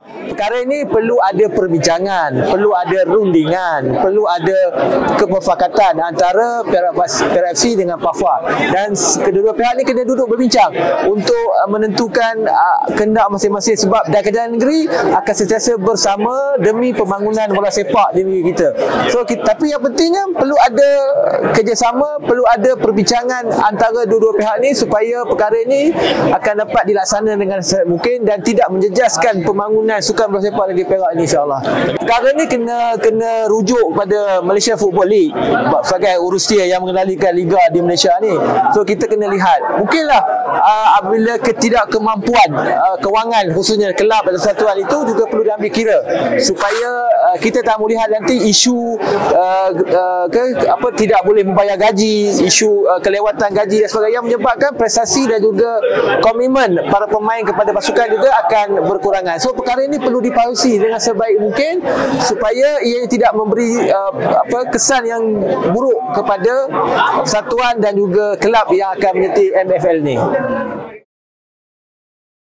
Perkara ini perlu ada perbincangan, perlu ada rundingan, perlu ada kemufakatan antara Perak FC dengan PAFA, dan kedua-dua pihak ni kena duduk berbincang untuk menentukan kehendak masing-masing, sebab dah kerajaan negeri akan sentiasa bersama demi pembangunan bola sepak di negeri kita. So tapi yang pentingnya perlu ada kerjasama, perlu ada perbincangan antara dua-dua pihak ni supaya perkara ini akan dapat dilaksanakan dengan sebaik mungkin dan tidak menjejaskan pembangunan sukan bola sepak negeri Perak ni, insya-Allah. Perkara ni kena rujuk pada Malaysia Football League sebagai urusia yang mengendalikan liga di Malaysia ni. So kita kena lihat, mungkinlah apabila ketidakkemampuan kewangan khususnya kelab atau persatuan itu juga perlu diambil kira supaya kita tak melihat nanti isu tidak boleh membayar gaji, isu kelewatan gaji dan sebagainya yang menyebabkan prestasi dan juga komitmen para pemain kepada pasukan juga akan berkurangan. So perkara ini perlu dipausi dengan sebaik mungkin supaya ia tidak memberi kesan yang buruk kepada persatuan dan juga kelab yang akan menyertai MFL ni.